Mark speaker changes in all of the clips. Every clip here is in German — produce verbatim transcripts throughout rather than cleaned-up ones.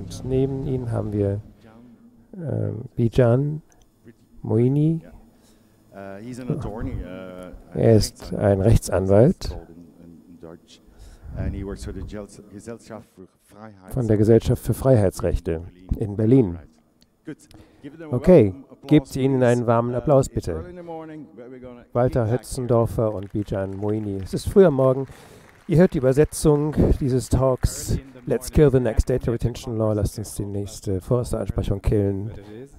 Speaker 1: Und neben ihnen haben wir äh, Bijan Moini. Er ist ein Rechtsanwalt von der Gesellschaft für Freiheitsrechte in Berlin. Okay, gebt ihnen einen warmen Applaus, bitte. Walter Hötzendorfer und Bijan Moini. Es ist früh am Morgen. Ihr hört die Übersetzung dieses Talks. Let's kill the next data retention law. Lasst uns die nächste Forster-Ansprechung killen.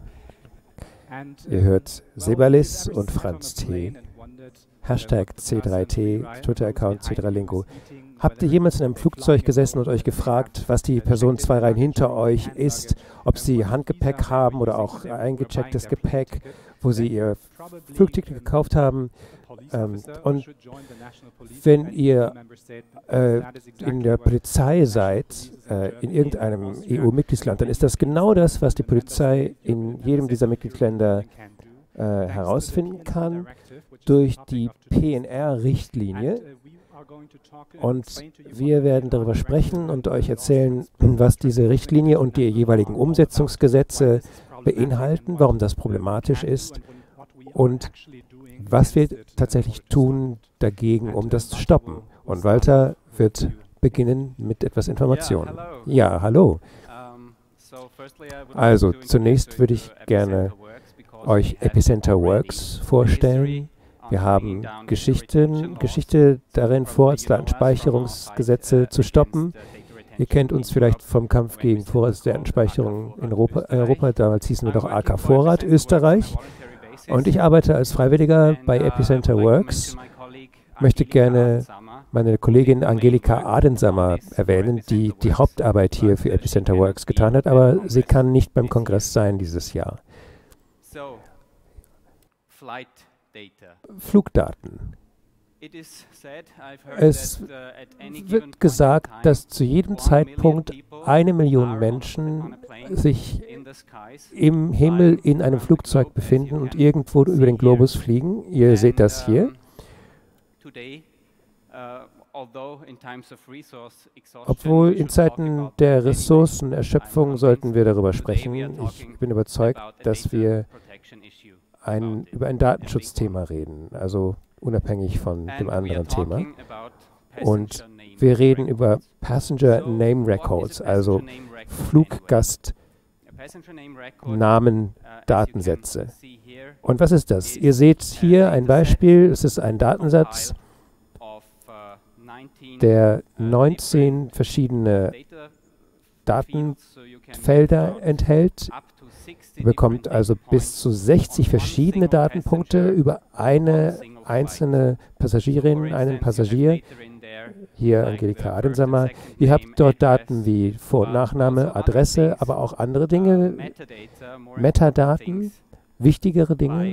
Speaker 1: Ihr hört Sebalis und Franz T. Hashtag C drei T, Twitter-Account C drei Lingo. Habt ihr jemals in einem Flugzeug gesessen und euch gefragt, was die Person zwei Reihen hinter euch ist, ob sie Handgepäck haben oder auch eingechecktes Gepäck, wo sie ihr Flugticket gekauft haben? Ähm, und wenn ihr äh, in der Polizei seid, äh, in irgendeinem E U-Mitgliedsland, dann ist das genau das, was die Polizei in jedem dieser Mitgliedsländer äh, herausfinden kann durch die P N R-Richtlinie. Und wir werden darüber sprechen und euch erzählen, was diese Richtlinie und die jeweiligen Umsetzungsgesetze beinhalten, warum das problematisch ist und was wir tatsächlich tun dagegen, um das zu stoppen. Und Walter wird beginnen mit etwas Informationen. Ja, hallo. Also, zunächst würde ich gerne euch Epicenter Works vorstellen. Wir haben Geschichten, Geschichte darin, Vorratsdatenspeicherungsgesetze zu stoppen. Ihr kennt uns vielleicht vom Kampf gegen Vorratsdatenspeicherung in Europa. In Europa. Damals hießen wir doch A K Vorrat, Österreich. Und ich arbeite als Freiwilliger bei Epicenter Works. Möchte gerne meine Kollegin Angelika Adensamer erwähnen, die die Hauptarbeit hier für Epicenter Works getan hat, aber sie kann nicht beim Kongress sein dieses Jahr. Flugdaten. Es wird gesagt, dass zu jedem Zeitpunkt eine Million Menschen sich im Himmel in einem Flugzeug befinden und irgendwo über den Globus fliegen. Ihr seht das hier. Obwohl in Zeiten der Ressourcenerschöpfung sollten wir darüber sprechen. Ich bin überzeugt, dass wir ein, über ein Datenschutzthema reden, also unabhängig von dem anderen Thema. Und wir reden über Passenger Name Records, also Fluggastnamen-Datensätze. Und was ist das? Ihr seht hier ein Beispiel, es ist ein Datensatz, der neunzehn verschiedene Datenfelder enthält. Ihr bekommt also bis zu sechzig verschiedene Datenpunkte über eine einzelne Passagierin, einen Passagier. Hier Angelika Adensamer. Ihr habt dort Daten wie Vor- und Nachname, Adresse, aber auch andere Dinge, Metadaten, wichtigere Dinge.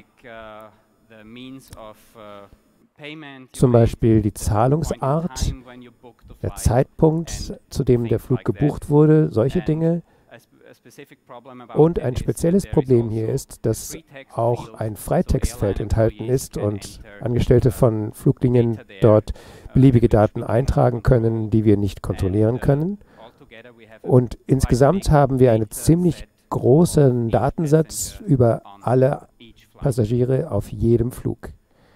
Speaker 1: Zum Beispiel die Zahlungsart, der Zeitpunkt, zu dem der Flug gebucht wurde, solche Dinge. Und ein spezielles Problem hier ist, dass auch ein Freitextfeld enthalten ist und Angestellte von Fluglinien dort beliebige Daten eintragen können, die wir nicht kontrollieren können. Und insgesamt haben wir einen ziemlich großen Datensatz über alle Passagiere auf jedem Flug.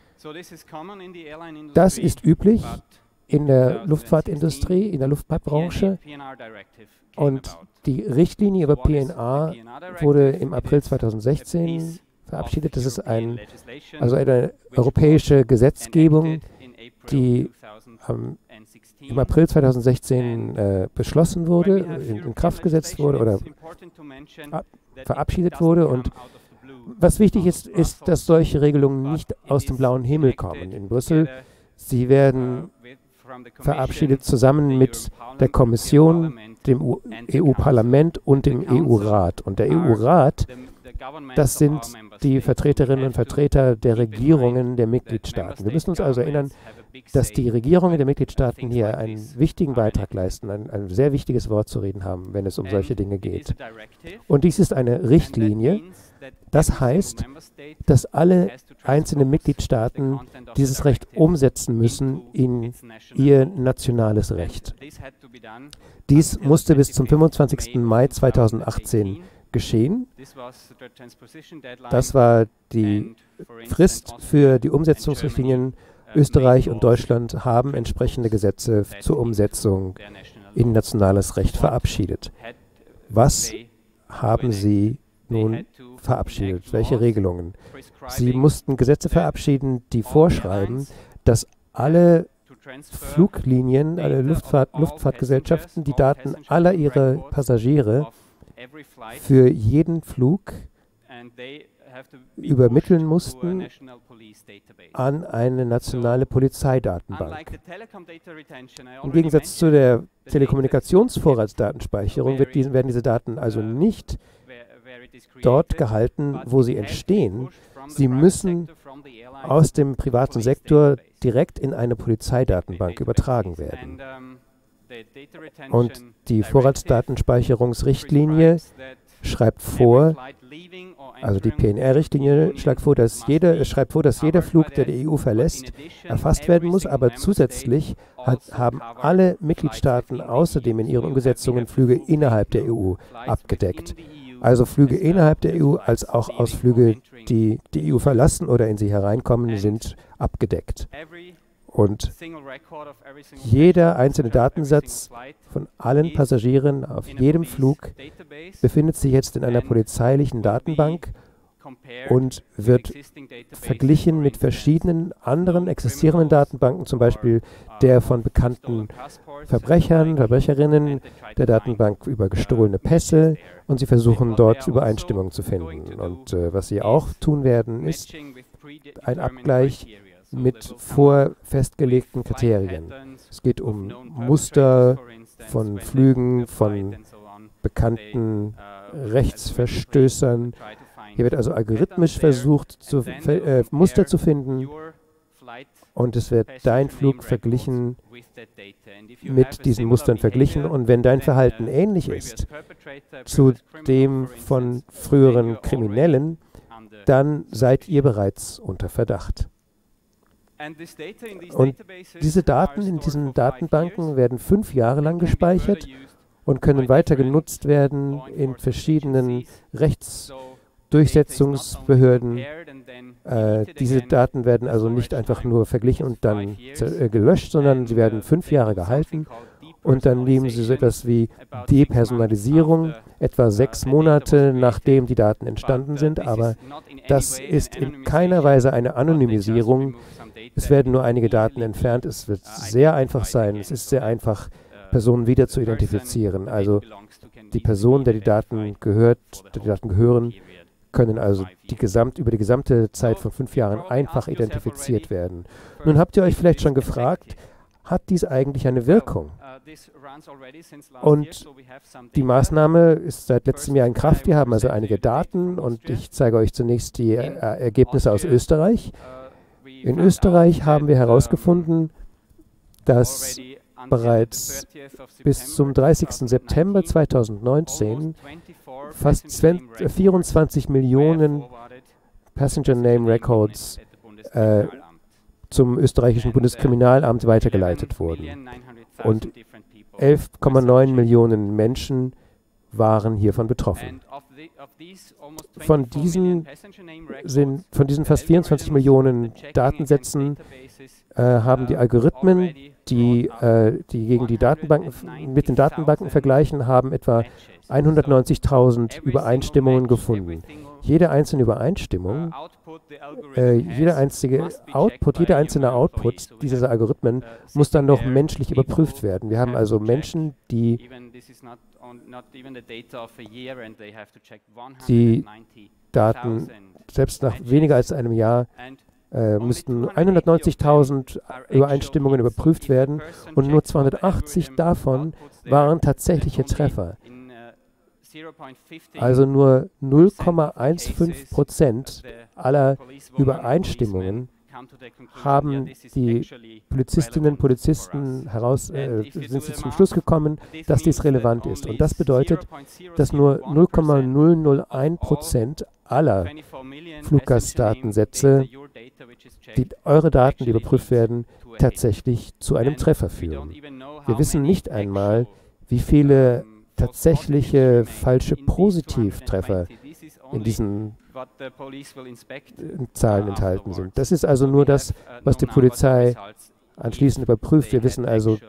Speaker 1: Das ist üblich in der Luftfahrtindustrie, in der Luftfahrtbranche. Und die Richtlinie über P N R wurde im April zweitausendsechzehn verabschiedet. Das ist ein, also eine europäische Gesetzgebung, die ähm, im April zweitausendsechzehn äh, beschlossen wurde, in, in Kraft gesetzt wurde oder verabschiedet wurde. Und was wichtig ist, ist, dass solche Regelungen nicht aus dem blauen Himmel kommen in Brüssel. Sie werden verabschiedet zusammen mit der Kommission, dem E U-Parlament und dem E U-Rat. Und der E U-Rat Das sind die Vertreterinnen und Vertreter der Regierungen der Mitgliedstaaten. Wir müssen uns also erinnern, dass die Regierungen der Mitgliedstaaten hier einen wichtigen Beitrag leisten, ein, ein sehr wichtiges Wort zu reden haben, wenn es um solche Dinge geht. Und dies ist eine Richtlinie. Das heißt, dass alle einzelnen Mitgliedstaaten dieses Recht umsetzen müssen in ihr nationales Recht. Dies musste bis zum fünfundzwanzigsten Mai zweitausendachtzehn geschehen. Das war die Frist für die Umsetzungsrichtlinien. Österreich und Deutschland haben entsprechende Gesetze zur Umsetzung in nationales Recht verabschiedet. Was haben Sie nun verabschiedet? Welche Regelungen? Sie mussten Gesetze verabschieden, die vorschreiben, dass alle Fluglinien, alle Luftfahrt, Luftfahrtgesellschaften die Daten aller ihrer Passagiere für jeden Flug übermitteln mussten an eine nationale Polizeidatenbank. Im Gegensatz zu der Telekommunikationsvorratsdatenspeicherung wird diese, werden diese Daten also nicht dort gehalten, wo sie entstehen. Sie müssen aus dem privaten Sektor direkt in eine Polizeidatenbank übertragen werden. Und die Vorratsdatenspeicherungsrichtlinie schreibt vor, also die P N R-Richtlinie schreibt vor, dass jeder, schreibt vor, dass jeder Flug, der die E U verlässt, erfasst werden muss, aber zusätzlich hat, haben alle Mitgliedstaaten außerdem in ihren Umsetzungen Flüge innerhalb der E U abgedeckt. Also Flüge innerhalb der E U als auch Ausflüge, die die E U verlassen oder in sie hereinkommen, sind abgedeckt. Und jeder einzelne Datensatz von allen Passagieren auf jedem Flug befindet sich jetzt in einer polizeilichen Datenbank und wird verglichen mit verschiedenen anderen existierenden Datenbanken, zum Beispiel der von bekannten Verbrechern, Verbrecherinnen, der Datenbank über gestohlene Pässe, und sie versuchen dort Übereinstimmungen zu finden. Und äh, was sie auch tun werden, ist ein Abgleich mit vorfestgelegten Kriterien. Es geht um Muster von Flügen, von bekannten Rechtsverstößern. Hier wird also algorithmisch versucht, zu, äh, Muster zu finden, und es wird dein Flug verglichen mit diesen Mustern verglichen. Und wenn dein Verhalten ähnlich ist zu dem von früheren Kriminellen, dann seid ihr bereits unter Verdacht. Und diese Daten in diesen Datenbanken werden fünf Jahre lang gespeichert und können weiter genutzt werden in verschiedenen Rechtsdurchsetzungsbehörden. Äh, diese Daten werden also nicht einfach nur verglichen und dann äh, gelöscht, sondern sie werden fünf Jahre gehalten. Und dann nehmen sie so etwas wie Depersonalisierung, etwa sechs Monate nachdem die Daten entstanden sind. Aber das ist in keiner Weise eine Anonymisierung. Es werden nur einige Daten entfernt. Es wird sehr einfach sein. Es ist sehr einfach, Personen wieder zu identifizieren. Also die Person, der die Daten gehört, der die Daten gehören, können also die gesamt, über die gesamte Zeit von fünf Jahren einfach identifiziert werden. Nun habt ihr euch vielleicht schon gefragt, hat dies eigentlich eine Wirkung? Und die Maßnahme ist seit letztem Jahr in Kraft. Wir haben also einige Daten und ich zeige euch zunächst die äh, Ergebnisse aus Österreich. In Österreich haben wir herausgefunden, dass bereits bis zum dreißigsten September zweitausendneunzehn fast vierundzwanzig Millionen Passenger Name Records äh, zum österreichischen Bundeskriminalamt weitergeleitet wurden. Und elf Komma neun Millionen Menschen waren hiervon betroffen. Von diesen, sind, von diesen fast vierundzwanzig Millionen Datensätzen äh, haben die Algorithmen, die, äh, die gegen die Datenbanken, mit den Datenbanken vergleichen, haben etwa hundertneunzigtausend Übereinstimmungen gefunden. Jede einzelne Übereinstimmung, äh, jeder einzige Output, jeder einzelne Output dieser Algorithmen muss dann noch menschlich überprüft werden. Wir haben also Menschen, die die Daten selbst nach weniger als einem Jahr äh, müssten hundertneunzigtausend Übereinstimmungen überprüft werden und nur zweihundertachtzig davon waren tatsächliche Treffer. Also nur null Komma fünfzehn Prozent aller Übereinstimmungen haben die Polizistinnen und Polizisten heraus, äh, sind sie zum Schluss gekommen, dass dies relevant ist. Und das bedeutet, dass nur null Komma null null eins Prozent aller Fluggastdatensätze, die, eure Daten, die überprüft werden, tatsächlich zu einem Treffer führen. Wir wissen nicht einmal, wie viele tatsächliche falsche Positivtreffer in diesen Zahlen enthalten sind. Das ist also nur das, was die Polizei anschließend überprüft. Wir wissen also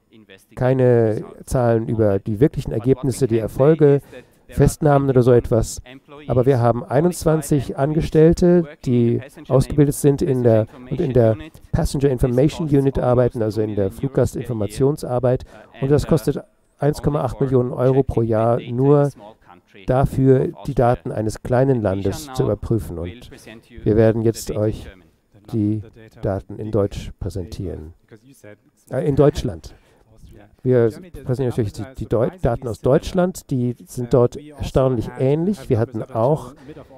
Speaker 1: keine Zahlen über die wirklichen Ergebnisse, die Erfolge, Festnahmen oder so etwas. Aber wir haben einundzwanzig Angestellte, die ausgebildet sind in der, und in der Passenger Information Unit arbeiten, also in der Fluggastinformationsarbeit. Und das kostet eins Komma acht Millionen Euro pro Jahr nur dafür, die Daten eines kleinen Landes zu überprüfen. Und wir werden jetzt euch die Daten in Deutsch präsentieren. Äh, in Deutschland. Wir präsentieren natürlich die, die Deu Daten aus Deutschland, die sind dort erstaunlich ähnlich. Wir hatten auch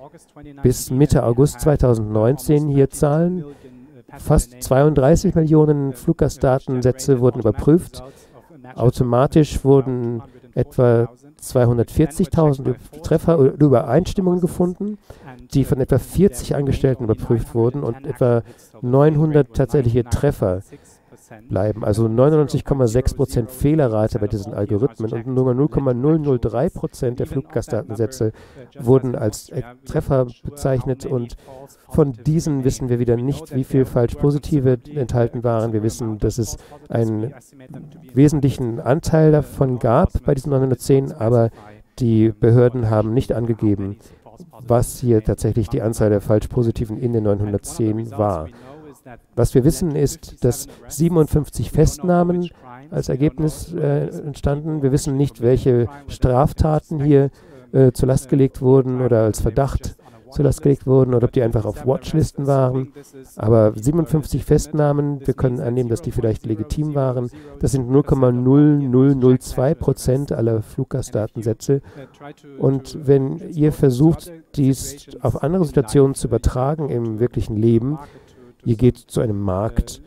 Speaker 1: bis Mitte August zweitausendneunzehn hier Zahlen. Fast zweiunddreißig Millionen Fluggastdatensätze wurden überprüft. Automatisch wurden etwa zweihundertvierzigtausend Treffer oder Übereinstimmungen gefunden, die von etwa vierzig Angestellten überprüft wurden und etwa neunhundert tatsächliche Treffer bleiben. Also neunundneunzig Komma sechs Prozent Fehlerrate bei diesen Algorithmen und nur null Komma null null drei Prozent der Fluggastdatensätze wurden als Treffer bezeichnet und von diesen wissen wir wieder nicht, wie viel falsch-positive enthalten waren. Wir wissen, dass es einen wesentlichen Anteil davon gab bei diesen neunhundertzehn, aber die Behörden haben nicht angegeben, was hier tatsächlich die Anzahl der falsch-positiven in den neunhundertzehn war. Was wir wissen, ist, dass siebenundfünfzig Festnahmen als Ergebnis äh, entstanden. Wir wissen nicht, welche Straftaten hier äh, zur Last gelegt wurden oder als Verdacht zur Last gelegt wurden oder ob die einfach auf Watchlisten waren. Aber siebenundfünfzig Festnahmen, wir können annehmen, dass die vielleicht legitim waren. Das sind null Komma null null null zwei Prozent aller Fluggastdatensätze. Und wenn ihr versucht, dies auf andere Situationen zu übertragen im wirklichen Leben, ihr geht zu einem Markt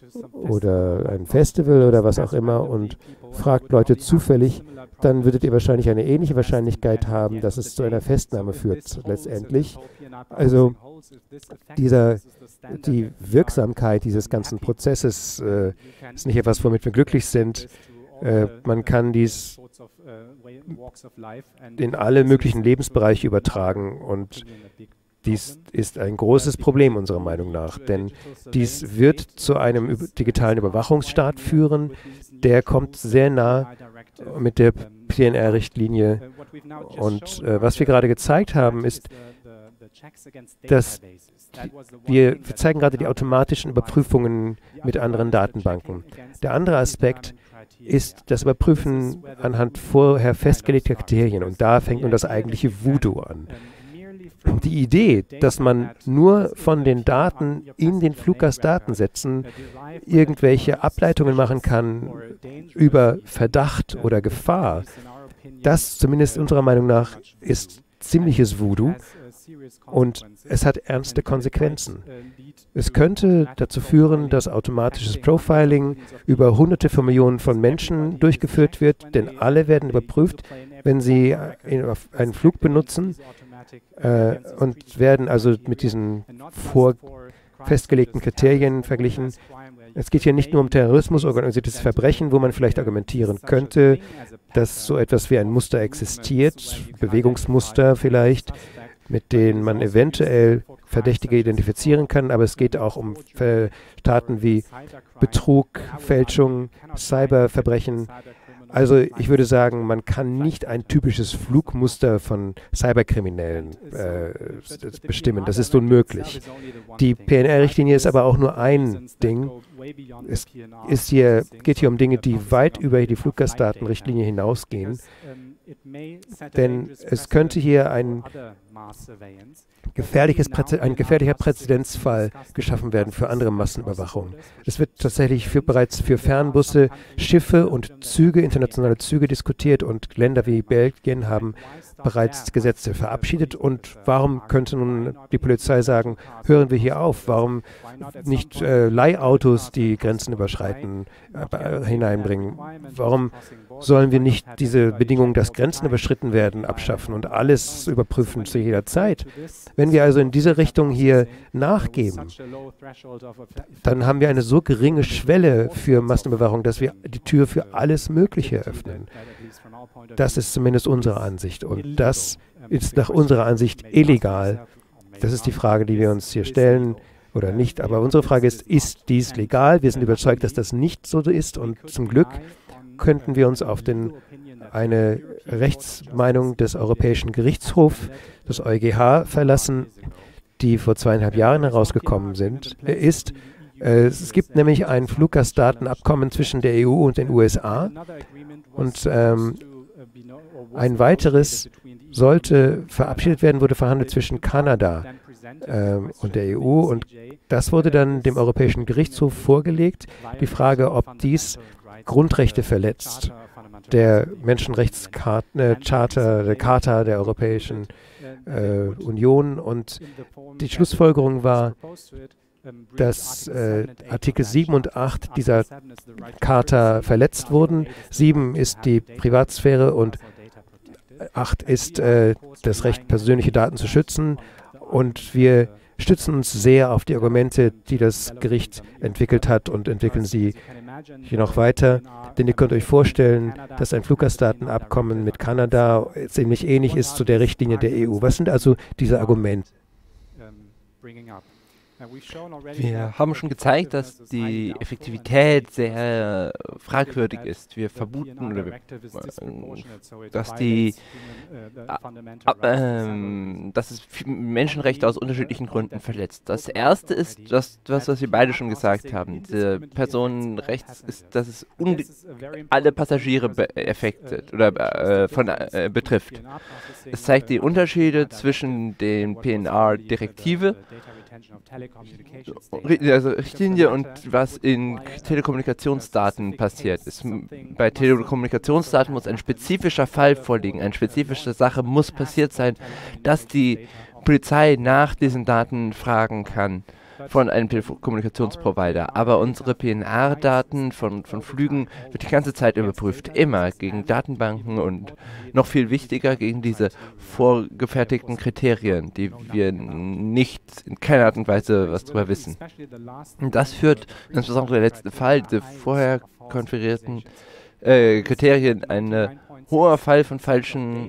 Speaker 1: oder ein Festival oder was auch immer und fragt Leute zufällig, dann würdet ihr wahrscheinlich eine ähnliche Wahrscheinlichkeit haben, dass es zu einer Festnahme führt letztendlich. Also dieser, die Wirksamkeit dieses ganzen Prozesses äh, ist nicht etwas, womit wir glücklich sind. Äh, man kann dies in alle möglichen Lebensbereiche übertragen und dies ist ein großes Problem unserer Meinung nach, denn dies wird zu einem digitalen Überwachungsstaat führen, der kommt sehr nah mit der P N R-Richtlinie. Und äh, was wir gerade gezeigt haben, ist, dass wir, wir zeigen gerade die automatischen Überprüfungen mit anderen Datenbanken. Der andere Aspekt ist das Überprüfen anhand vorher festgelegter Kriterien. Und da fängt nun das eigentliche Voodoo an. Die Idee, dass man nur von den Daten in den Fluggastdatensätzen irgendwelche Ableitungen machen kann über Verdacht oder Gefahr, das zumindest unserer Meinung nach ist ziemliches Voodoo und es hat ernste Konsequenzen. Es könnte dazu führen, dass automatisches Profiling über Hunderte von Millionen von Menschen durchgeführt wird, denn alle werden überprüft, wenn sie einen Flug benutzen. Äh, und werden also mit diesen vor festgelegten Kriterien verglichen. Es geht hier nicht nur um Terrorismus, organisiertes Verbrechen, wo man vielleicht argumentieren könnte, dass so etwas wie ein Muster existiert, Bewegungsmuster vielleicht, mit denen man eventuell Verdächtige identifizieren kann, aber es geht auch um Taten wie Betrug, Fälschung, Cyberverbrechen. Also ich würde sagen, man kann nicht ein typisches Flugmuster von Cyberkriminellen äh, bestimmen. Das ist unmöglich. Die P N R-Richtlinie ist aber auch nur ein Ding. Es ist hier, geht hier um Dinge, die weit über die Fluggastdatenrichtlinie hinausgehen. Denn es könnte hier ein, gefährliches Präze ein gefährlicher Präzedenzfall geschaffen werden für andere Massenüberwachung. Es wird tatsächlich für, bereits für Fernbusse, Schiffe und Züge, internationale Züge diskutiert und Länder wie Belgien haben bereits Gesetze verabschiedet. Und warum könnte nun die Polizei sagen, hören wir hier auf? Warum nicht äh, Leihautos, die Grenzen überschreiten, äh, hineinbringen? Warum sollen wir nicht diese Bedingung, dass Grenzen überschritten werden, abschaffen und alles überprüfen zu jeder Zeit? Wenn wir also in diese Richtung hier nachgeben, dann haben wir eine so geringe Schwelle für Massenüberwachung, dass wir die Tür für alles Mögliche öffnen. Das ist zumindest unsere Ansicht. Und das ist nach unserer Ansicht illegal. Das ist die Frage, die wir uns hier stellen oder nicht. Aber unsere Frage ist, ist dies legal? Wir sind überzeugt, dass das nicht so ist. Und zum Glück könnten wir uns auf den, eine Rechtsmeinung des Europäischen Gerichtshofs, des EuGH, verlassen, die vor zweieinhalb Jahren herausgekommen sind, ist. Äh, es gibt nämlich ein Fluggastdatenabkommen zwischen der E U und den U S A. Und ähm, ein weiteres sollte verabschiedet werden, wurde verhandelt zwischen Kanada äh, und der E U. Und das wurde dann dem Europäischen Gerichtshof vorgelegt. Die Frage, ob dies Grundrechte verletzt, der Menschenrechtscharta, der Charta der Europäischen äh, Union. Und die Schlussfolgerung war, dass äh, Artikel sieben und acht dieser Charta verletzt wurden. sieben ist die Privatsphäre und acht ist äh, das Recht, persönliche Daten zu schützen. Und wir stützen uns sehr auf die Argumente, die das Gericht entwickelt hat und entwickeln sie hier noch weiter. Denn ihr könnt euch vorstellen, dass ein Fluggastdatenabkommen mit Kanada ziemlich ähnlich ist zu der Richtlinie der E U. Was sind also diese Argumente?
Speaker 2: Wir haben schon gezeigt, dass die Effektivität sehr fragwürdig ist. Wir vermuten, oder wir, äh, dass, die, äh, äh, dass es Menschenrechte aus unterschiedlichen Gründen verletzt. Das Erste ist, das, was, was wir beide schon gesagt haben. Die Personenrechts ist, dass es alle Passagiere affected oder äh, von, äh, betrifft. Es zeigt die Unterschiede zwischen den P N R-Direktive, also Richtlinie, und was in Telekommunikationsdaten passiert ist. Bei Telekommunikationsdaten muss ein spezifischer Fall vorliegen, eine spezifische Sache muss passiert sein, dass die Polizei nach diesen Daten fragen kann von einem Telekommunikationsprovider. Aber unsere P N R-Daten von, von Flügen wird die ganze Zeit überprüft, immer gegen Datenbanken und noch viel wichtiger gegen diese vorgefertigten Kriterien, die wir nicht in keiner Art und Weise was darüber wissen. Und das führt, insbesondere der letzte Fall, diese vorher konfigurierten äh, Kriterien, ein hoher Fall von falschen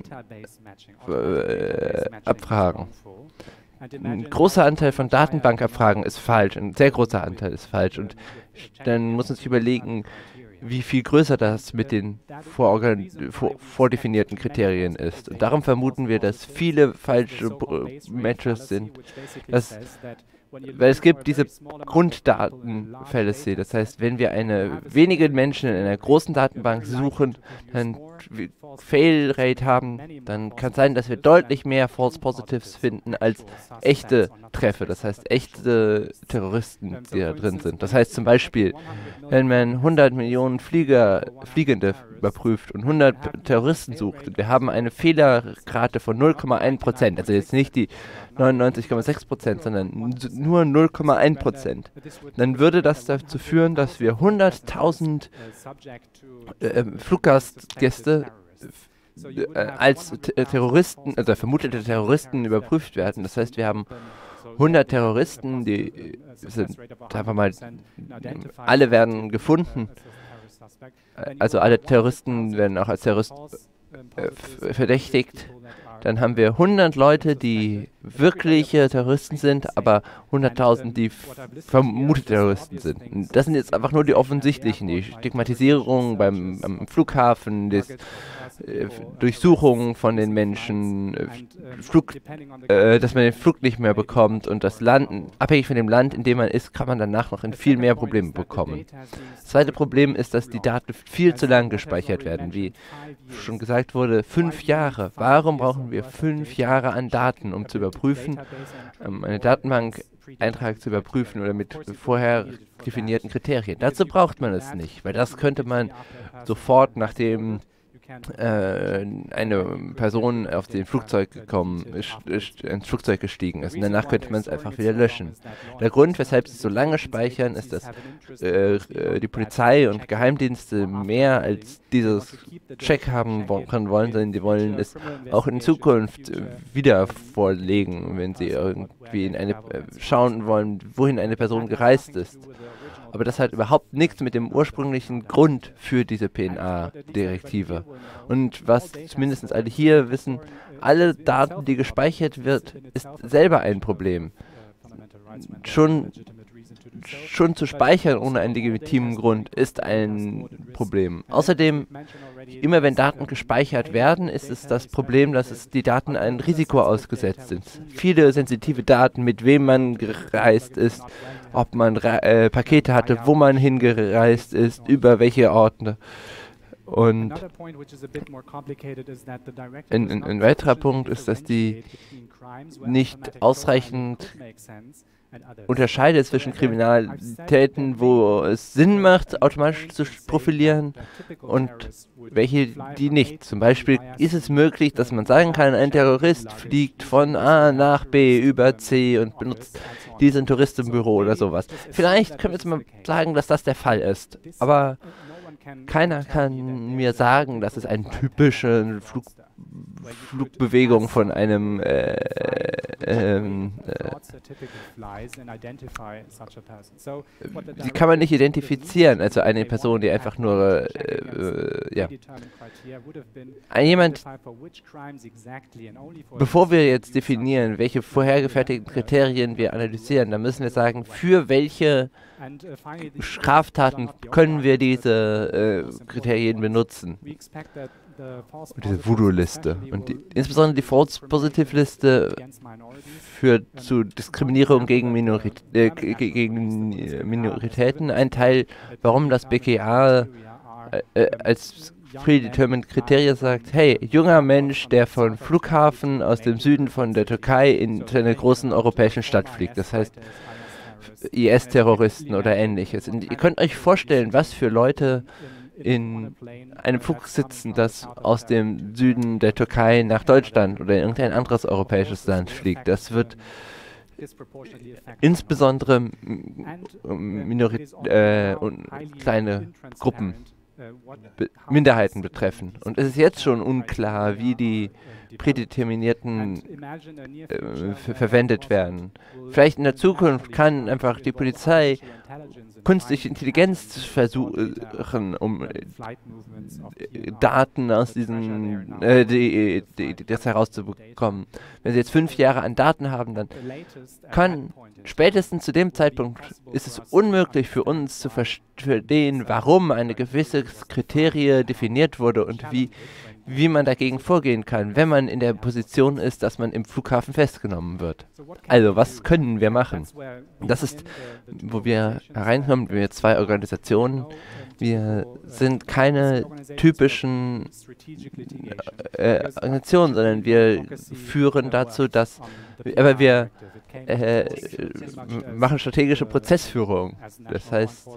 Speaker 2: äh, Abfragen. Ein großer Anteil von Datenbankabfragen ist falsch, ein sehr großer Anteil ist falsch. Und dann muss man sich überlegen, wie viel größer das mit den vororgan- vor vordefinierten Kriterien ist. Und darum vermuten wir, dass viele falsche äh, Matches sind, dass, weil es gibt diese Grunddatenfallacy. Das heißt, wenn wir eine wenige Menschen in einer großen Datenbank suchen, dann Fail-Rate haben, dann kann es sein, dass wir deutlich mehr False Positives finden als echte Treffer, das heißt echte Terroristen, die da drin sind. Das heißt zum Beispiel, wenn man hundert Millionen Flieger, Fliegende überprüft und hundert Terroristen sucht und wir haben eine Fehlerrate von null Komma eins Prozent, also jetzt nicht die neunundneunzig Komma sechs Prozent, sondern nur null Komma eins Prozent, dann würde das dazu führen, dass wir hunderttausend äh, Fluggastgäste äh, als T Terroristen, also vermutete Terroristen überprüft werden. Das heißt, wir haben hundert Terroristen, die sind, sagen wir mal, alle werden gefunden. Also alle Terroristen werden auch als Terrorist äh, verdächtigt. dann haben wir hundert Leute, die wirkliche Terroristen sind, aber hunderttausend, die vermutete Terroristen sind. Und das sind jetzt einfach nur die offensichtlichen, die Stigmatisierung beim, beim Flughafen, das, äh, Durchsuchungen von den Menschen, äh, Flug, äh, dass man den Flug nicht mehr bekommt und das Land, abhängig von dem Land, in dem man ist, kann man danach noch in viel mehr Probleme bekommen. Das zweite Problem ist, dass die Daten viel zu lang gespeichert werden. Wie schon gesagt wurde, fünf Jahre. Warum brauchen wir fünf Jahre an Daten, um zu überprüfen, ähm, eine Datenbank-Eintrag zu überprüfen oder mit vorher definierten Kriterien? Dazu braucht man es nicht, weil das könnte man sofort, nachdem äh, eine Person auf den Flugzeug gekommen ist, ist, ins Flugzeug gestiegen ist. Und danach könnte man es einfach wieder löschen. Der Grund, weshalb sie so lange speichern, ist, dass äh, äh, die Polizei und Geheimdienste mehr als dieses Check haben wo wollen, sondern die wollen es auch in Zukunft äh, wieder vorlegen, wenn sie irgendwie in eine äh, schauen wollen, wohin eine Person gereist ist. Aber das hat überhaupt nichts mit dem ursprünglichen Grund für diese P N A-Direktive. Und was zumindest alle hier wissen, alle Daten, die gespeichert wird, ist selber ein Problem. Schon, schon zu speichern ohne einen legitimen Grund ist ein Problem. Außerdem, immer wenn Daten gespeichert werden, ist es das Problem, dass es die Daten einem Risiko ausgesetzt sind. Viele sensitive Daten, mit wem man gereist ist, ob man äh, Pakete hatte, wo man hingereist ist, über welche Orte. Und ein, ein, ein weiterer Punkt ist, dass die nicht ausreichend unterscheidet zwischen Kriminalitäten, wo es Sinn macht, automatisch zu profilieren, und welche, die nicht. Zum Beispiel ist es möglich, dass man sagen kann, ein Terrorist fliegt von A nach B über C und benutzt diesen Touristenbüro oder sowas. Vielleicht können wir jetzt mal sagen, dass das der Fall ist, aber keiner kann mir sagen, dass es eine typische Flug Flugbewegung von einem äh, ähm, äh, die kann man nicht identifizieren, also eine Person, die einfach nur äh, äh, ja. Ein jemand, bevor wir jetzt definieren, welche vorhergefertigten Kriterien wir analysieren, dann müssen wir sagen, für welche Straftaten können wir diese äh, Kriterien benutzen. Und diese Voodoo-Liste. Und die, insbesondere die False-Positive-Liste führt zu Diskriminierung gegen, Minori äh, gegen Minoritäten. Ein Teil, warum das B K A äh, als predetermined Kriterien sagt, hey, junger Mensch, der von Flughafen aus dem Süden von der Türkei in eine großen europäischen Stadt fliegt. Das heißt, I S-Terroristen oder ähnliches. Und ihr könnt euch vorstellen, was für Leute in einem Flug sitzen, das aus dem Süden der Türkei nach Deutschland oder in irgendein anderes europäisches Land fliegt. Das wird insbesondere Minori äh, und kleine Gruppen, Be Minderheiten betreffen. Und es ist jetzt schon unklar, wie die prädeterminierten äh, verwendet werden. Vielleicht in der Zukunft kann einfach die Polizei künstliche Intelligenz versuchen, um äh, Daten aus diesen, äh, die, die, die, das herauszubekommen. Wenn sie jetzt fünf Jahre an Daten haben, dann kann spätestens zu dem Zeitpunkt ist es unmöglich für uns zu verstehen, warum eine gewisse Kriterie definiert wurde und wie wie man dagegen vorgehen kann, wenn man in der Position ist, dass man im Flughafen festgenommen wird. Also, was können wir machen? Das ist, wo wir hereinkommen, wir zwei Organisationen. Wir sind keine typischen äh, Organisationen, sondern wir führen dazu, dass, aber wir äh, machen strategische Prozessführung. Das heißt,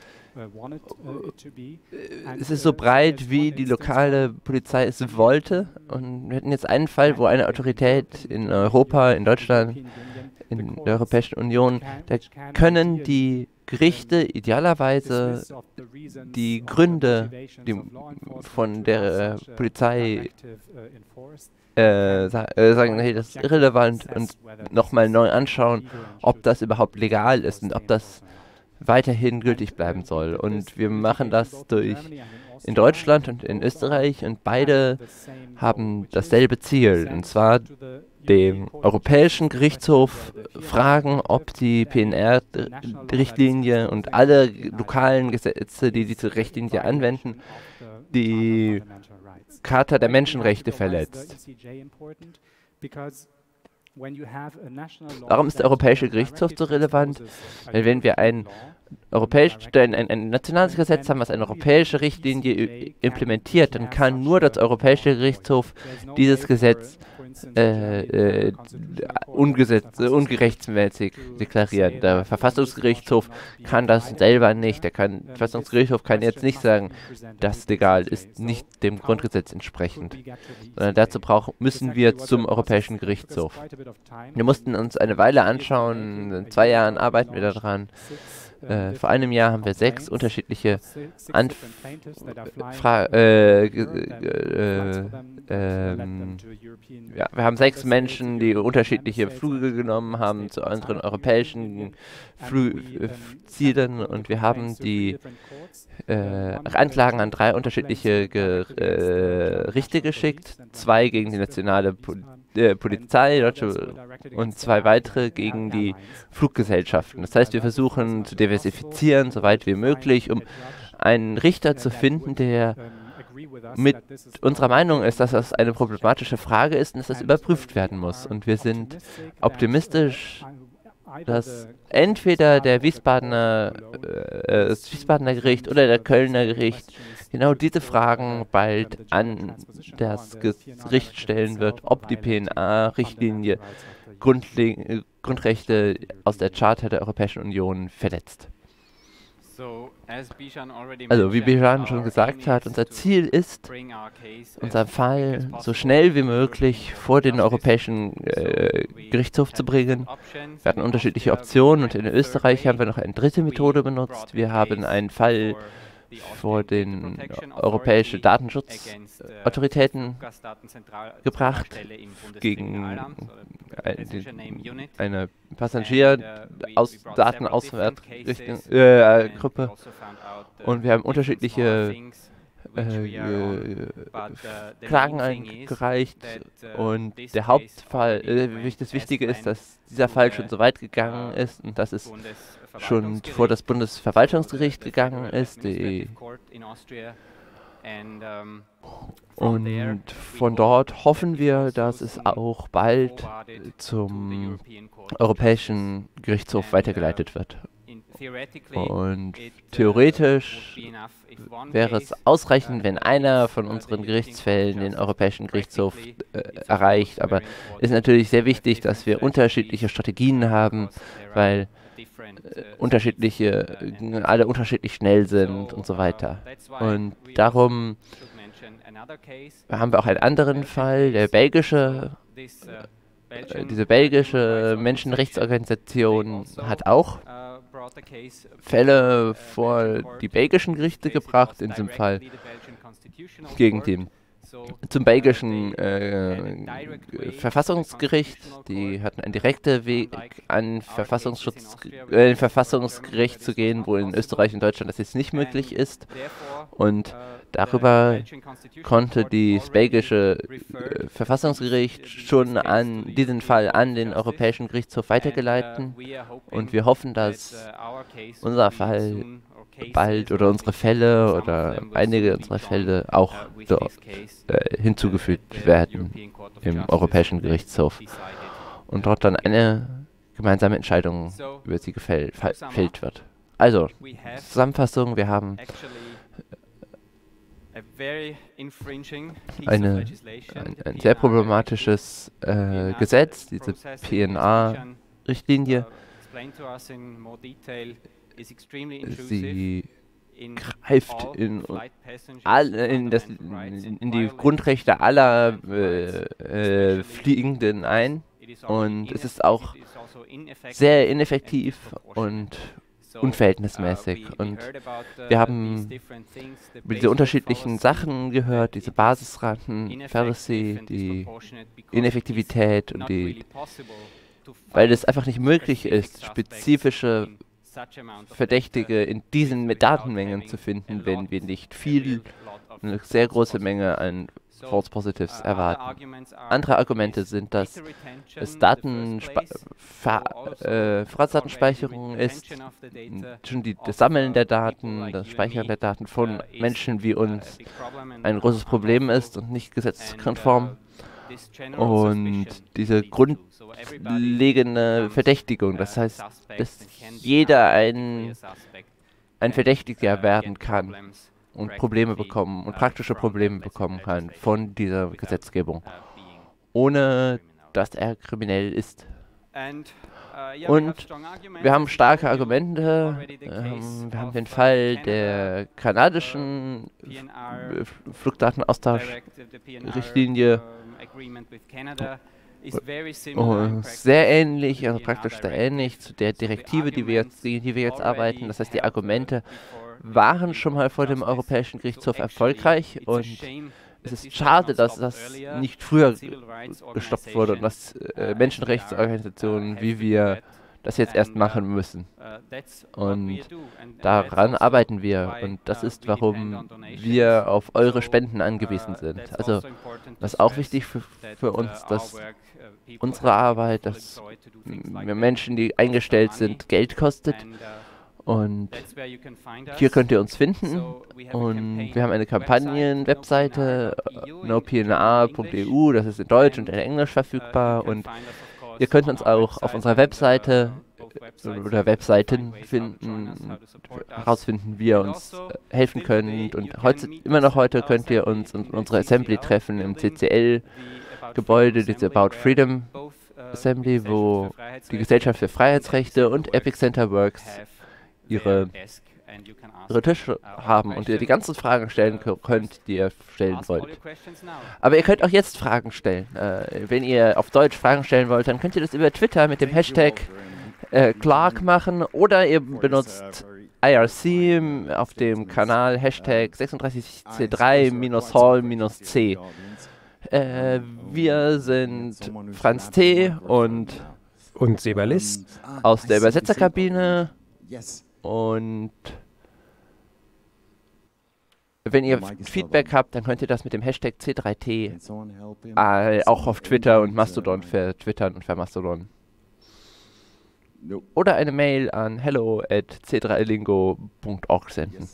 Speaker 2: es ist so breit, wie die lokale Polizei es wollte. Und wir hatten jetzt einen Fall, wo eine Autorität in Europa, in Deutschland, in der Europäischen Union, da können die Gerichte idealerweise die Gründe, die von der äh, Polizei äh, sa äh, sagen, hey, das ist irrelevant, und nochmal neu anschauen, ob das überhaupt legal ist und ob das weiterhin gültig bleiben soll. Und wir machen das durch in Deutschland und in Österreich und beide haben dasselbe Ziel, und zwar dem Europäischen Gerichtshof fragen, ob die P N R-Richtlinie und alle lokalen Gesetze, die diese Richtlinie anwenden, die Charta der Menschenrechte verletzt. Warum ist der Europäische Gerichtshof so relevant? Weil wenn wir ein, europäisch, ein, ein, ein nationales Gesetz haben, was eine europäische Richtlinie implementiert, dann kann nur das Europäische Gerichtshof dieses Gesetz äh, äh, ungesetz, äh, ungerechtsmäßig deklarieren. Der Verfassungsgerichtshof kann das selber nicht. Der, kann, der Verfassungsgerichtshof kann jetzt nicht sagen, das legal ist nicht dem Grundgesetz entsprechend. Sondern dazu brauchen, müssen wir zum Europäischen Gerichtshof. Wir mussten uns eine Weile anschauen, in zwei Jahren arbeiten wir daran. Äh, vor einem Jahr haben wir sechs unterschiedliche Anf Fra äh, äh, ähm, ja, wir haben sechs Menschen, die unterschiedliche Flüge genommen haben zu anderen europäischen Flü Zielen, und wir haben die äh, Anklagen an drei unterschiedliche Ge äh, Richter geschickt, zwei gegen die nationale Polizei, Äh, Polizei Deutsche, und zwei weitere gegen die Fluggesellschaften. Das heißt, wir versuchen zu diversifizieren, soweit wie möglich, um einen Richter zu finden, der mit unserer Meinung ist, dass das eine problematische Frage ist und dass das überprüft werden muss. Und wir sind optimistisch, dass entweder der Wiesbadener, äh, das Wiesbadener Gericht oder der Kölner Gericht genau diese Fragen bald an das Gericht stellen wird, ob die P N R-Richtlinie Grundrechte aus der Charta der Europäischen Union verletzt. Also, wie Bijan schon gesagt hat, unser Ziel ist, unseren Fall so schnell wie möglich vor den Europäischen äh, Gerichtshof zu bringen. Wir hatten unterschiedliche Optionen, und in Österreich haben wir noch eine dritte Methode benutzt. Wir haben einen Fall vor den europäischen Datenschutzautoritäten gebracht gegen ein, den, eine Passagier-Datenauswertgruppe. Und wir haben unterschiedliche äh, Klagen eingereicht, und der Hauptfall, äh, das Wichtige ist, dass dieser Fall schon so weit gegangen ist und dass es schon vor das Bundesverwaltungsgericht gegangen ist. Die und von dort hoffen wir, dass es auch bald zum Europäischen Gerichtshof weitergeleitet wird. Und theoretisch wäre es ausreichend, wenn einer von unseren Gerichtsfällen den Europäischen Gerichtshof äh, erreicht. Aber es ist natürlich sehr wichtig, dass wir unterschiedliche Strategien haben, weil äh, unterschiedliche, äh, alle unterschiedlich schnell sind und so weiter. Und darum haben wir auch einen anderen Fall, der belgische, äh, diese belgische Menschenrechtsorganisation hat auch Fälle vor die belgischen Gerichte gebracht, in diesem Fall gegen den zum belgischen äh, Verfassungsgericht. Die hatten einen direkten Weg an Verfassungsschutz, äh, Verfassungsgericht zu gehen, wo in Österreich und Deutschland das jetzt nicht möglich ist. Und darüber konnte das belgische äh, Verfassungsgericht schon an diesen Fall an den Europäischen Gerichtshof weitergeleiten. Und wir hoffen, dass unser Fall bald oder unsere Fälle oder einige unserer Fälle auch dort äh, hinzugefügt werden im Europäischen Gerichtshof und dort dann eine gemeinsame Entscheidung über sie gefällt wird. Also, Zusammenfassung, wir haben eine, ein, ein sehr problematisches äh, Gesetz, diese P N R-Richtlinie. Sie greift in, all, in, das, in die Grundrechte aller äh, äh, Fliegenden ein, und es ist auch sehr ineffektiv und unverhältnismäßig. Und wir haben über diese unterschiedlichen Sachen gehört, diese Basisraten, Fallacy, die Ineffektivität und die, weil es einfach nicht möglich ist, spezifische Verdächtige in diesen Datenmengen zu finden, wenn wir nicht viel, eine sehr große Menge an False Positives erwarten. Andere Argumente sind, dass es Datenspe äh, Vorratsdatenspeicherung ist, schon die, das Sammeln der Daten, das Speichern der Daten von Menschen wie uns ein großes Problem ist und nicht gesetzeskonform. Und diese grundlegende Verdächtigung, das heißt, dass jeder ein, ein Verdächtiger werden kann und Probleme bekommen und praktische Probleme bekommen kann von dieser Gesetzgebung, ohne dass er kriminell ist. Und wir haben starke Argumente. Ähm, wir haben den Fall der kanadischen Flugdatenaustauschrichtlinie. Oh, sehr ähnlich, also praktisch sehr ähnlich zu der Direktive, die wir jetzt, die, die wir jetzt arbeiten. Das heißt, die Argumente waren schon mal vor dem Europäischen Gerichtshof erfolgreich und es ist schade, dass das nicht früher gestoppt wurde und dass äh, Menschenrechtsorganisationen wie wir das jetzt erst machen müssen. Und daran arbeiten wir und das ist, warum wir auf eure Spenden angewiesen sind. Also das ist auch wichtig für, für uns, dass unsere Arbeit, dass Menschen, die eingestellt sind, Geld kostet. Und hier könnt ihr uns finden und wir haben eine Kampagnen-Webseite, no p n a punkt e u, das ist in Deutsch und in Englisch verfügbar und ihr könnt uns auch auf unserer Webseite oder Webseiten finden, herausfinden, wie ihr uns helfen könnt und heute, immer noch heute könnt ihr uns in unsere Assembly treffen im C C L-Gebäude, diese About Freedom Assembly, wo die Gesellschaft für Freiheitsrechte und Epic Center Works ihre, ihre Tische haben und ihr die ganzen Fragen stellen könnt, die ihr stellen wollt. Aber ihr könnt auch jetzt Fragen stellen. Äh, wenn ihr auf Deutsch Fragen stellen wollt, dann könnt ihr das über Twitter mit dem Hashtag äh, Clark machen oder ihr benutzt I R C auf dem Kanal Hashtag sechs drei C drei Hall C. Äh, wir sind Franz T. und,
Speaker 1: und Sebalis
Speaker 2: aus der Übersetzerkabine. Und wenn ihr Feedback habt, dann könnt ihr das mit dem Hashtag C drei T äh, auch auf Twitter und Mastodon vertwittern und vermastodon. Oder eine Mail an hello at c drei lingo punkt org senden.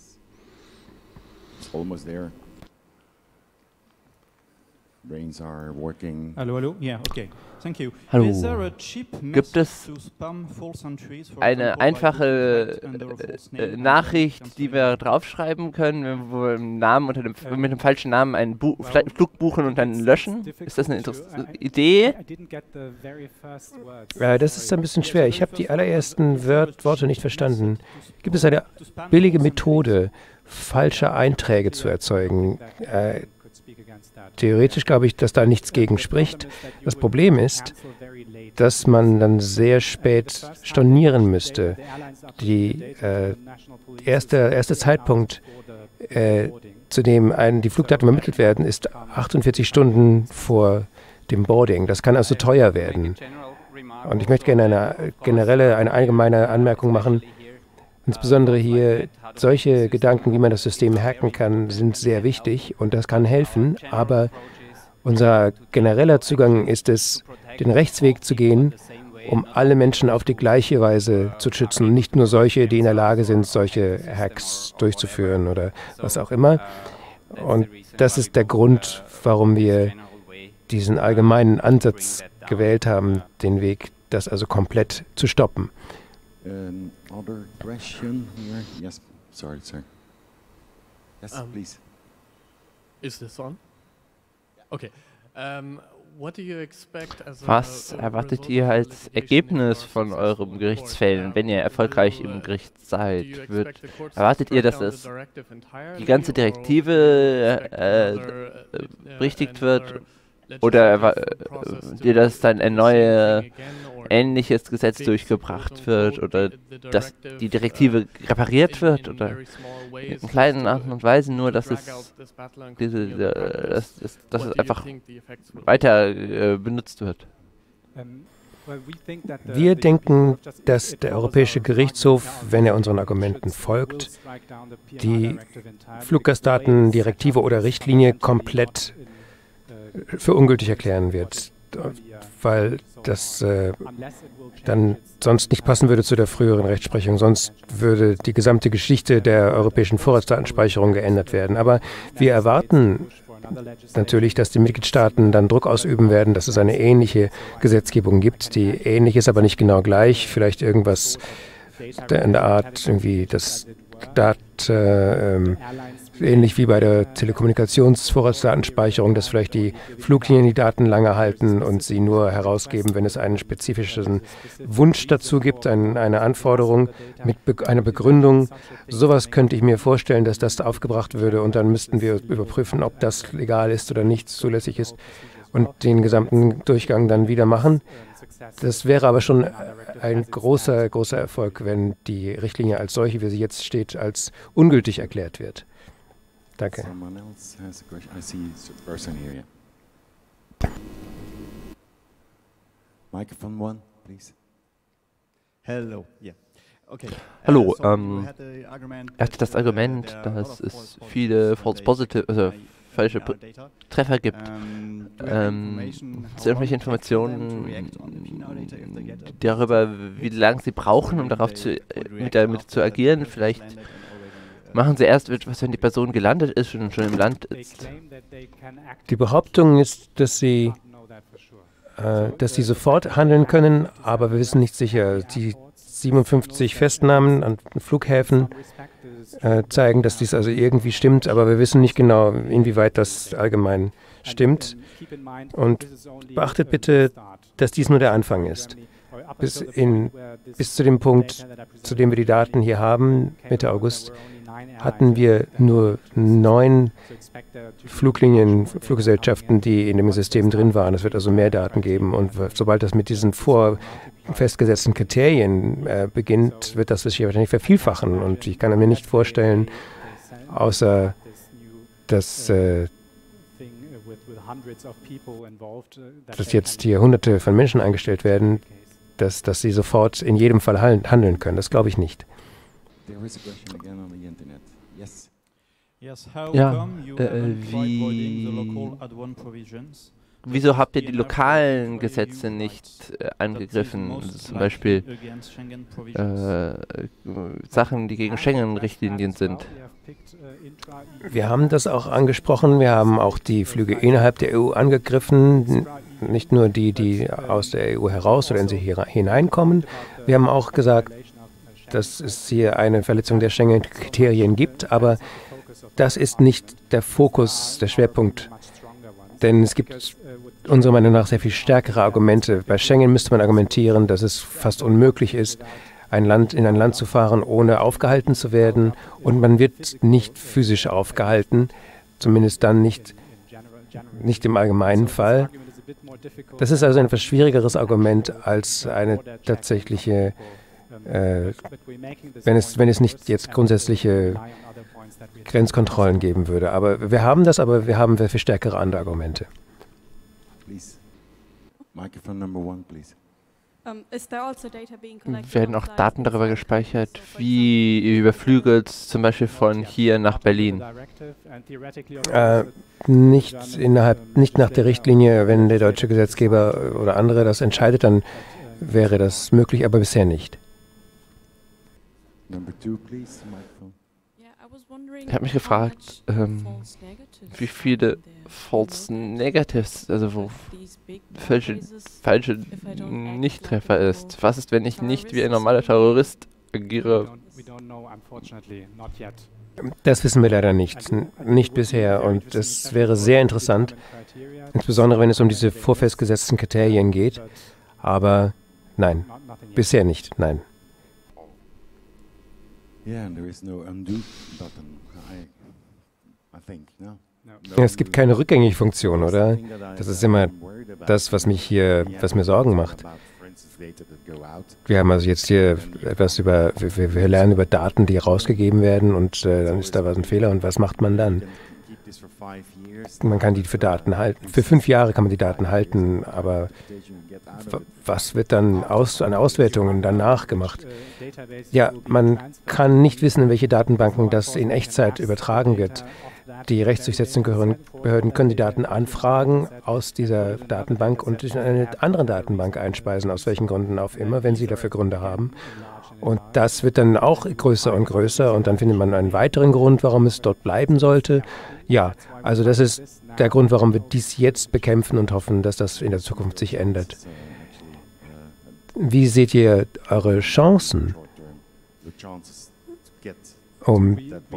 Speaker 3: Brains are working.
Speaker 4: Hallo, hallo. Yeah, okay. Thank you.
Speaker 2: Hallo.
Speaker 4: Is there a cheap
Speaker 2: Gibt es
Speaker 4: to spam false entries, for
Speaker 2: eine
Speaker 4: example,
Speaker 2: einfache
Speaker 4: by under a false
Speaker 2: äh,
Speaker 4: name?
Speaker 2: Nachricht, die wir draufschreiben können, wo wir im Namen unter dem, mit dem falschen Namen einen Bu Fl Flug buchen und dann löschen? Ist das eine interessante Idee?
Speaker 1: Ja, das ist ein bisschen schwer. Ich habe die allerersten Wört Worte nicht verstanden. Gibt es eine billige Methode, falsche Einträge zu erzeugen? Äh, Theoretisch glaube ich, dass da nichts gegen spricht. Das Problem ist, dass man dann sehr spät stornieren müsste. Die äh, erste, erste Zeitpunkt, äh, zu dem ein, die Flugdaten übermittelt werden, ist achtundvierzig Stunden vor dem Boarding. Das kann also teuer werden. Und ich möchte gerne eine generelle, eine allgemeine Anmerkung machen. Insbesondere hier, solche Gedanken, wie man das System hacken kann, sind sehr wichtig und das kann helfen, aber unser genereller Zugang ist es, den Rechtsweg zu gehen, um alle Menschen auf die gleiche Weise zu schützen, nicht nur solche, die in der Lage sind, solche Hacks durchzuführen oder was auch immer. Und das ist der Grund, warum wir diesen allgemeinen Ansatz gewählt haben, den Weg, das also komplett zu stoppen.
Speaker 3: Um, other question here? Yes, sorry, sir. Yes,
Speaker 5: Um,
Speaker 3: please.
Speaker 5: Is this on? Okay. Um, what do you expect as a,
Speaker 2: Was
Speaker 5: a
Speaker 2: erwartet
Speaker 5: result
Speaker 2: ihr
Speaker 5: of
Speaker 2: als
Speaker 5: litigation
Speaker 2: Ergebnis
Speaker 5: if
Speaker 2: von
Speaker 5: our
Speaker 2: euren
Speaker 5: successful
Speaker 2: Gerichtsfällen,
Speaker 5: court,
Speaker 2: wenn ihr
Speaker 5: um,
Speaker 2: erfolgreich
Speaker 5: will,
Speaker 2: im
Speaker 5: uh,
Speaker 2: Gericht
Speaker 5: do you
Speaker 2: seid? Wird,
Speaker 5: expect the courts to
Speaker 2: erwartet ihr,
Speaker 5: strike
Speaker 2: dass
Speaker 5: down
Speaker 2: das
Speaker 5: the directive entirely,
Speaker 2: die ganze
Speaker 5: or
Speaker 2: Direktive
Speaker 5: do you expect
Speaker 2: äh,
Speaker 5: another, uh,
Speaker 2: berichtigt
Speaker 5: uh,
Speaker 2: wird?
Speaker 5: another
Speaker 2: Oder erwa-
Speaker 5: legislative process
Speaker 2: äh,
Speaker 5: to
Speaker 2: dir, dass dann ein
Speaker 5: do the same
Speaker 2: neue,
Speaker 5: thing again, or
Speaker 2: ähnliches Gesetz
Speaker 5: fix,
Speaker 2: durchgebracht
Speaker 5: quote
Speaker 2: wird
Speaker 5: unquote,
Speaker 2: oder
Speaker 5: the- the
Speaker 2: dass
Speaker 5: directive,
Speaker 2: die Direktive repariert
Speaker 5: in-
Speaker 2: wird
Speaker 5: in
Speaker 2: oder
Speaker 5: very small ways
Speaker 2: in
Speaker 5: just
Speaker 2: kleinen
Speaker 5: to-
Speaker 2: Arten und Weisen, nur
Speaker 5: to
Speaker 2: dass
Speaker 5: drag
Speaker 2: es
Speaker 5: out this battle and
Speaker 2: diese,
Speaker 5: continue the
Speaker 2: äh,
Speaker 5: practice.
Speaker 2: dass, dass, dass
Speaker 5: What
Speaker 2: es
Speaker 5: do you
Speaker 2: einfach
Speaker 5: think the effects will be?
Speaker 2: weiter äh, benutzt wird.
Speaker 1: Wir denken, dass der Europäische Gerichtshof, wenn er unseren Argumenten folgt, die Fluggastdatendirektive oder Richtlinie komplett für ungültig erklären wird, weil das äh, dann sonst nicht passen würde zu der früheren Rechtsprechung. Sonst würde die gesamte Geschichte der europäischen Vorratsdatenspeicherung geändert werden. Aber wir erwarten natürlich, dass die Mitgliedstaaten dann Druck ausüben werden, dass es eine ähnliche Gesetzgebung gibt, die ähnlich ist, aber nicht genau gleich. Vielleicht irgendwas in der Art, irgendwie das Dat, äh, ähm, ähnlich wie bei der Telekommunikationsvorratsdatenspeicherung, dass vielleicht die Fluglinien die Daten lange halten und sie nur herausgeben, wenn es einen spezifischen Wunsch dazu gibt, ein, eine Anforderung mit be einer Begründung. Sowas könnte ich mir vorstellen, dass das aufgebracht würde und dann müssten wir überprüfen, ob das legal ist oder nicht zulässig ist und den gesamten Durchgang dann wieder machen. Das wäre aber schon ein großer, großer Erfolg, wenn die Richtlinie als solche, wie sie jetzt steht, als ungültig erklärt wird. Danke.
Speaker 3: Someone else has a question. I see a person here. Yeah. Microphone one, please.
Speaker 4: Hello. Yeah. Okay.
Speaker 2: Hallo,
Speaker 4: Uh, so
Speaker 2: ähm,
Speaker 4: you had the argument
Speaker 2: er hatte das
Speaker 4: that, uh,
Speaker 2: Argument,
Speaker 4: there are a lot
Speaker 2: dass
Speaker 4: of
Speaker 2: es
Speaker 4: false
Speaker 2: viele
Speaker 4: positives
Speaker 2: false
Speaker 4: and
Speaker 2: positive,
Speaker 4: they
Speaker 2: also
Speaker 4: by
Speaker 2: falsche
Speaker 4: our
Speaker 2: Po-
Speaker 4: data.
Speaker 2: Treffer gibt.
Speaker 4: Um, do you have
Speaker 2: Ähm,
Speaker 4: information how
Speaker 2: es sind irgendwelche
Speaker 4: long it takes for them to
Speaker 2: Informationen
Speaker 4: react on the P N R data if they get a
Speaker 2: darüber,
Speaker 4: positive
Speaker 2: wie lange sie brauchen, um darauf zu,
Speaker 4: they
Speaker 2: äh,
Speaker 4: would
Speaker 2: mit
Speaker 4: react
Speaker 2: damit
Speaker 4: after
Speaker 2: zu
Speaker 4: the
Speaker 2: agieren.
Speaker 4: person
Speaker 2: Vielleicht
Speaker 4: landed and already, uh,
Speaker 2: machen sie erst etwas, wenn die Person gelandet ist und schon im Land ist.
Speaker 1: Die Behauptung ist, dass sie, äh, dass sie sofort handeln können, aber wir wissen nicht sicher. Die siebenundfünfzig Festnahmen an Flughäfen äh, zeigen, dass dies also irgendwie stimmt, aber wir wissen nicht genau, inwieweit das allgemein stimmt. Und beachtet bitte, dass dies nur der Anfang ist. Bis, in, bis zu dem Punkt, zu dem wir die Daten hier haben, Mitte August, hatten wir nur neun Fluglinien, Fluggesellschaften, die in dem System drin waren. Es wird also mehr Daten geben. Und sobald das mit diesen vor festgesetzten Kriterien äh, beginnt, wird das sich wahrscheinlich vervielfachen. Und ich kann mir nicht vorstellen, außer dass, äh, dass jetzt hier Hunderte von Menschen eingestellt werden, dass, dass sie sofort in jedem Fall handeln können. Das glaube ich nicht.
Speaker 3: There is a question again on the internet. Yes.
Speaker 4: Yes, how
Speaker 2: Ja,
Speaker 4: come you
Speaker 2: äh,
Speaker 4: haven't tried voiding the
Speaker 2: wie-
Speaker 4: local add one provisions?
Speaker 2: Wieso habt ihr die lokalen Gesetze nicht äh, angegriffen? Also zum Beispiel äh, Sachen, die gegen Schengen-Richtlinien sind.
Speaker 1: Wir haben das auch angesprochen. Wir haben auch die Flüge innerhalb der E U angegriffen. Nicht nur die, die aus der E U heraus oder in sie hier hineinkommen. Wir haben auch gesagt, dass es hier eine Verletzung der Schengen-Kriterien gibt, aber das ist nicht der Fokus, der Schwerpunkt. Denn es gibt unserer Meinung nach sehr viel stärkere Argumente. Bei Schengen müsste man argumentieren, dass es fast unmöglich ist, ein Land in ein Land zu fahren, ohne aufgehalten zu werden. Und man wird nicht physisch aufgehalten, zumindest dann nicht, nicht im allgemeinen Fall. Das ist also ein etwas schwierigeres Argument als eine tatsächliche, äh, wenn es, wenn es nicht jetzt grundsätzliche Grenzkontrollen geben würde. Aber wir haben das, aber wir haben sehr viel stärkere andere Argumente.
Speaker 3: Please. Microphone number one, please.
Speaker 2: Werden auch Daten darüber gespeichert, wie über Flüge zum Beispiel von hier nach Berlin?
Speaker 1: Äh, nicht, innerhalb, nicht nach der Richtlinie, wenn der deutsche Gesetzgeber oder andere das entscheidet, dann wäre das möglich, aber bisher nicht.
Speaker 3: Number two, please. Microphone.
Speaker 2: Ich habe mich gefragt, ähm, wie viele False Negatives, also wo falsche, falsche Nichttreffer ist. Was ist, wenn ich nicht wie ein normaler Terrorist agiere?
Speaker 1: Das wissen wir leider nicht, N- nicht bisher. Und das wäre sehr interessant, insbesondere wenn es um diese vorfestgesetzten Kriterien geht. Aber nein, bisher nicht, nein.
Speaker 3: Yeah, and there is no undo button. I, I think, no.
Speaker 1: Es gibt keine Rückgängigfunktion, oder? Das ist immer das, was mich hier, was mir Sorgen macht. Wir haben also jetzt hier etwas über, wir, wir lernen über Daten, die rausgegeben werden und äh, dann ist da was ein Fehler und was macht man dann? Man kann die für Daten halten. Für fünf Jahre kann man die Daten halten, aber was wird dann aus, an Auswertungen danach gemacht? Ja, man kann nicht wissen, in welche Datenbanken das in Echtzeit übertragen wird. Die rechtsdurchsetzenden Behörden können die Daten anfragen aus dieser Datenbank und in eine andere Datenbank einspeisen, aus welchen Gründen auch immer, wenn sie dafür Gründe haben. Und das wird dann auch größer und größer und dann findet man einen weiteren Grund, warum es dort bleiben sollte. Ja, also das ist der Grund, warum wir dies jetzt bekämpfen und hoffen, dass das in der Zukunft sich ändert. Wie seht ihr eure Chancen, um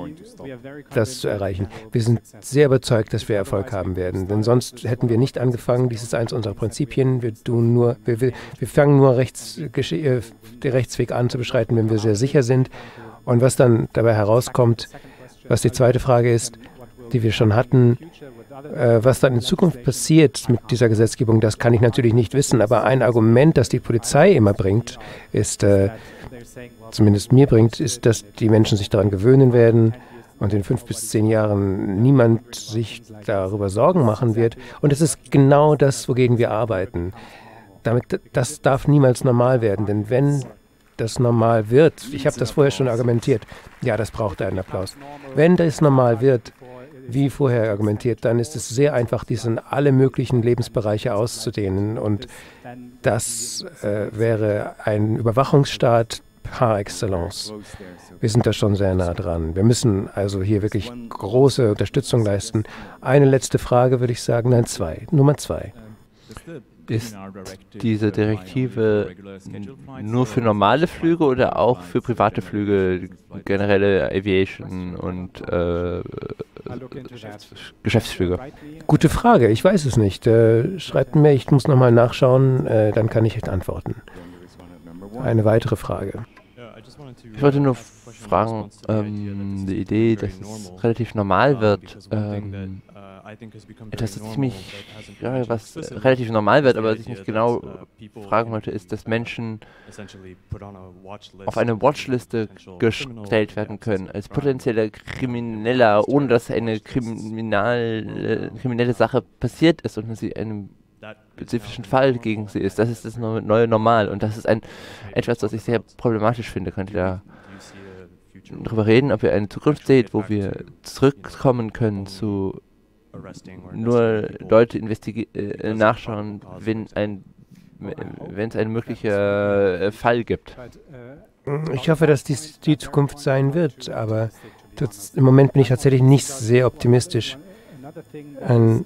Speaker 1: das zu erreichen? Wir sind sehr überzeugt, dass wir Erfolg haben werden, denn sonst hätten wir nicht angefangen. Dies ist eins unserer Prinzipien. Wir, tun nur, wir, wir, wir fangen nur rechts, äh, den Rechtsweg an zu beschreiten, wenn wir sehr sicher sind. Und was dann dabei herauskommt, was die zweite Frage ist, die wir schon hatten, äh, was dann in Zukunft passiert mit dieser Gesetzgebung, das kann ich natürlich nicht wissen. Aber ein Argument, das die Polizei immer bringt, ist, äh, zumindest mir bringt, ist, dass die Menschen sich daran gewöhnen werden und in fünf bis zehn Jahren niemand sich darüber Sorgen machen wird. Und es ist genau das, wogegen wir arbeiten. Damit, das darf niemals normal werden, denn wenn das normal wird, ich habe das vorher schon argumentiert, ja, das braucht einen Applaus. Wenn das normal wird, wie vorher argumentiert, dann ist es sehr einfach, dies in alle möglichen Lebensbereiche auszudehnen. Und das äh, wäre ein Überwachungsstaat par excellence. Wir sind da schon sehr nah dran. Wir müssen also hier wirklich große Unterstützung leisten. Eine letzte Frage würde ich sagen, nein, zwei. Nummer zwei.
Speaker 2: Ist diese Direktive nur für normale Flüge oder auch für private Flüge, generelle Aviation und äh, Geschäftsflüge?
Speaker 1: Gute Frage, ich weiß es nicht. Äh, schreibt mir, ich muss nochmal nachschauen, äh, dann kann ich antworten. Eine weitere Frage.
Speaker 2: Ich wollte nur fragen, ähm, die Idee, dass es relativ normal wird, ähm, etwas, das ziemlich, ja, was äh, relativ normal wird, aber was ich nicht genau fragen wollte, ist, dass Menschen auf eine Watchliste gestellt werden können, als potenzieller Krimineller, ohne dass eine kriminal, äh, kriminelle Sache passiert ist und sie einem spezifischen Fall gegen sie ist. Das ist das neue Normal und das ist ein etwas, was ich sehr problematisch finde. Könnt ihr da darüber reden, ob ihr eine Zukunft seht, wo wir zurückkommen können zu nur Leute äh, nachschauen, wenn ein wenn es einen möglichen äh, Fall gibt?
Speaker 1: Ich hoffe, dass dies die Zukunft sein wird, aber das, im Moment bin ich tatsächlich nicht sehr optimistisch. Ein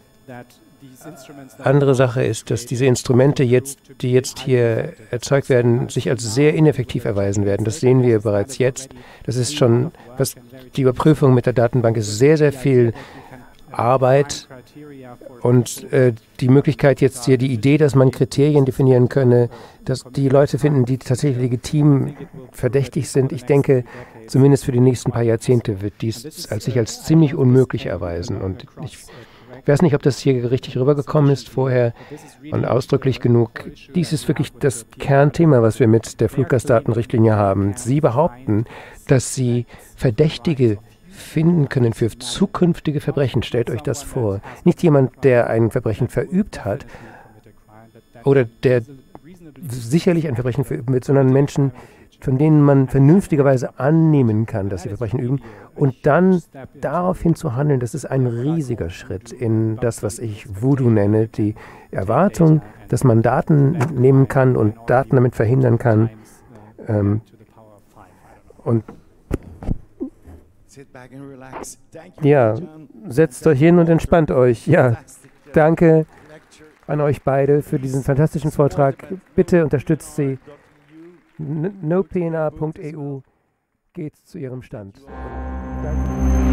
Speaker 1: Andere Sache ist, dass diese Instrumente, jetzt, die jetzt hier erzeugt werden, sich als sehr ineffektiv erweisen werden. Das sehen wir bereits jetzt. Das ist schon, was die Überprüfung mit der Datenbank ist, sehr, sehr viel Arbeit und äh, die Möglichkeit jetzt hier, die Idee, dass man Kriterien definieren könne, dass die Leute finden, die tatsächlich legitim verdächtig sind. Ich denke, zumindest für die nächsten paar Jahrzehnte wird dies als sich als ziemlich unmöglich erweisen. Und ich Ich weiß nicht, ob das hier richtig rübergekommen ist vorher und ausdrücklich genug. Dies ist wirklich das Kernthema, was wir mit der Fluggastdatenrichtlinie haben. Sie behaupten, dass Sie Verdächtige finden können für zukünftige Verbrechen. Stellt euch das vor. Nicht jemand, der ein Verbrechen verübt hat oder der sicherlich ein Verbrechen verüben wird, sondern Menschen, von denen man vernünftigerweise annehmen kann, dass sie Verbrechen üben. Und dann daraufhin zu handeln, das ist ein riesiger Schritt in das, was ich Voodoo nenne, die Erwartung, dass man Daten nehmen kann und Daten damit verhindern kann. Ähm, und ja, setzt euch hin und entspannt euch. Ja, danke an euch beide für diesen fantastischen Vortrag. Bitte unterstützt sie. no p n a punkt e u geht zu ihrem Stand. Danke.